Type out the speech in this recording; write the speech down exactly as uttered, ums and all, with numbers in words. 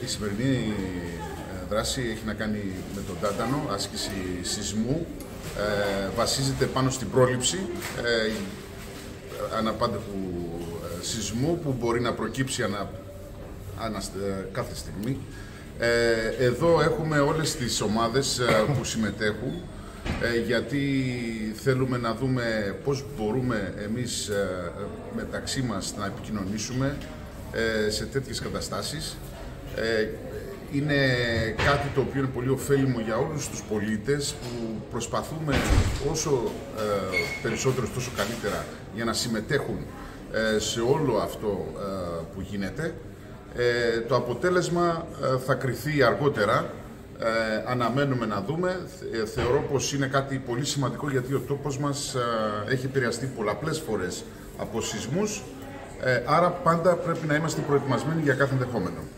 Η σημερινή δράση έχει να κάνει με τον τάντανο, άσκηση σεισμού. Ε, βασίζεται πάνω στην πρόληψη ε, αναπάντεχου ε, σεισμού που μπορεί να προκύψει ανα, ανα, κάθε στιγμή. Ε, εδώ έχουμε όλες τις ομάδες ε, που συμμετέχουν ε, γιατί θέλουμε να δούμε πώς μπορούμε εμείς ε, μεταξύ μας να επικοινωνήσουμε ε, σε τέτοιες καταστάσεις. Ε, Είναι κάτι το οποίο είναι πολύ ωφέλιμο για όλους τους πολίτες που προσπαθούμε όσο ε, περισσότερο τόσο καλύτερα για να συμμετέχουν ε, σε όλο αυτό ε, που γίνεται. Ε, το αποτέλεσμα ε, θα κριθεί αργότερα, ε, αναμένουμε να δούμε. Ε, θεωρώ πως είναι κάτι πολύ σημαντικό γιατί ο τόπος μας ε, έχει επηρεαστεί πολλαπλές φορές από σεισμούς, ε, άρα πάντα πρέπει να είμαστε προετοιμασμένοι για κάθε ενδεχόμενο.